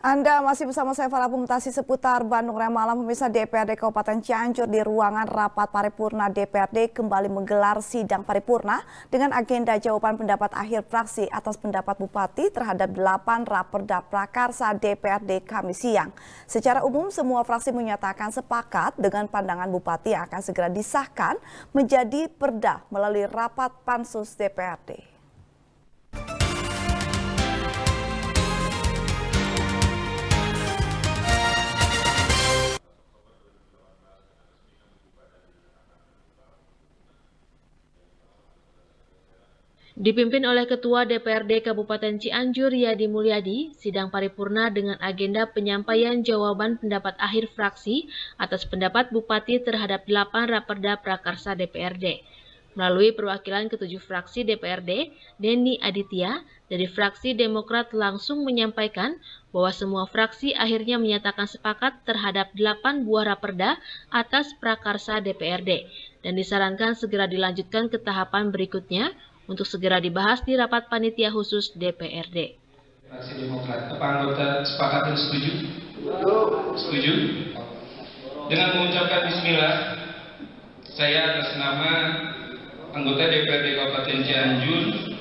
Anda masih bersama saya Farah Pemutasi seputar Bandung Raya Malam. Pemirsa, DPRD Kabupaten Cianjur di ruangan rapat paripurna DPRD kembali menggelar sidang paripurna dengan agenda jawaban pendapat akhir fraksi atas pendapat Bupati terhadap 8 raperda prakarsa DPRD Kamis siang. Secara umum semua fraksi menyatakan sepakat dengan pandangan Bupati yang akan segera disahkan menjadi perda melalui rapat pansus DPRD. Dipimpin oleh Ketua DPRD Kabupaten Cianjur Yadi Mulyadi, sidang paripurna dengan agenda penyampaian jawaban pendapat akhir fraksi atas pendapat Bupati terhadap 8 raperda prakarsa DPRD. Melalui perwakilan ketujuh fraksi DPRD, Denny Aditya dari fraksi Demokrat langsung menyampaikan bahwa semua fraksi akhirnya menyatakan sepakat terhadap 8 buah raperda atas prakarsa DPRD dan disarankan segera dilanjutkan ke tahapan berikutnya untuk segera dibahas di rapat panitia khusus DPRD. Fraksi Demokrat, apa anggota sepakat dan setuju? Setuju? Dengan mengucapkan bismillah, saya atas nama anggota DPRD Kabupaten Cianjur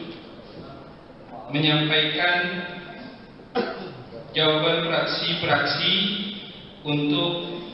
menyampaikan jawaban fraksi-fraksi untuk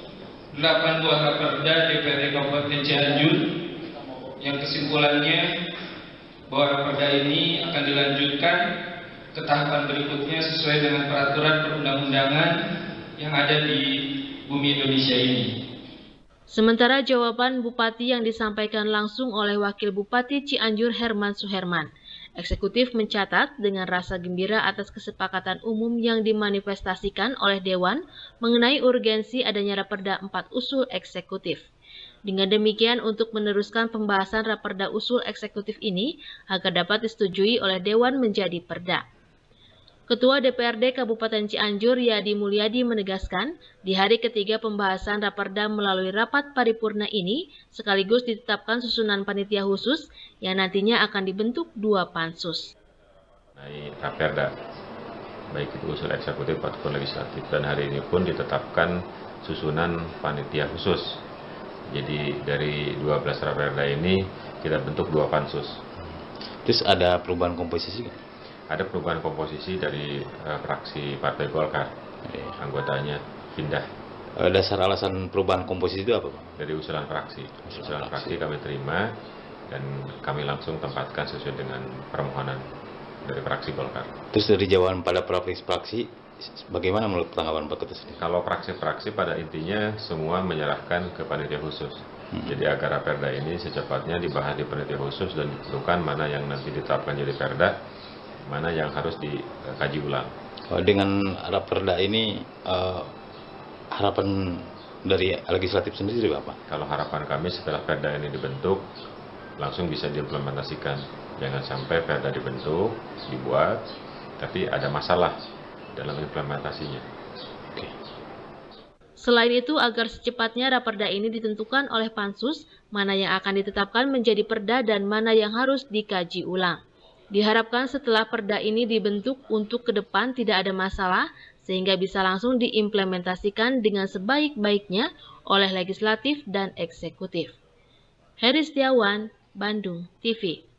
8 buah raperda DPRD Kabupaten Cianjur yang kesimpulannya bahwa raperda ini akan dilanjutkan ke tahapan berikutnya sesuai dengan peraturan perundang-undangan yang ada di bumi Indonesia ini. Sementara jawaban Bupati yang disampaikan langsung oleh Wakil Bupati Cianjur Herman Suherman, eksekutif mencatat dengan rasa gembira atas kesepakatan umum yang dimanifestasikan oleh Dewan mengenai urgensi adanya raperda 4 usul eksekutif. Dengan demikian, untuk meneruskan pembahasan raperda usul eksekutif ini agar dapat disetujui oleh Dewan menjadi perda. Ketua DPRD Kabupaten Cianjur Yadi Mulyadi menegaskan, di hari ketiga pembahasan raperda melalui rapat paripurna ini sekaligus ditetapkan susunan panitia khusus yang nantinya akan dibentuk 2 pansus. Raperda, baik itu usul eksekutif ataupun legislatif, dan hari ini pun ditetapkan susunan panitia khusus. Jadi dari 12 raperda ini kita bentuk 2 pansus. Terus ada perubahan komposisi? Ada perubahan komposisi dari fraksi Partai Golkar, anggotanya pindah. Dasar alasan perubahan komposisi itu apa, Pak? Dari usulan fraksi. Usulan fraksi kami terima dan kami langsung tempatkan sesuai dengan permohonan dari fraksi Golkar. Terus dari jawaban pada fraksi, bagaimana menurut tanggapan Pak Ketua sendiri? Kalau fraksi-fraksi pada intinya semua menyerahkan ke panitia khusus. Jadi agar raperda ini secepatnya dibahas di panitia khusus dan ditentukan mana yang nanti ditetapkan jadi perda, mana yang harus dikaji ulang. Dengan raperda ini harapan dari legislatif sendiri apa? Kalau harapan kami setelah perda ini dibentuk langsung bisa diimplementasikan. Jangan sampai perda dibentuk, dibuat, tapi ada masalah dalam implementasinya. Selain itu, agar secepatnya raperda ini ditentukan oleh pansus, mana yang akan ditetapkan menjadi perda dan mana yang harus dikaji ulang. Diharapkan setelah perda ini dibentuk untuk ke depan tidak ada masalah, sehingga bisa langsung diimplementasikan dengan sebaik-baiknya oleh legislatif dan eksekutif. Heri Setiawan, Bandung TV.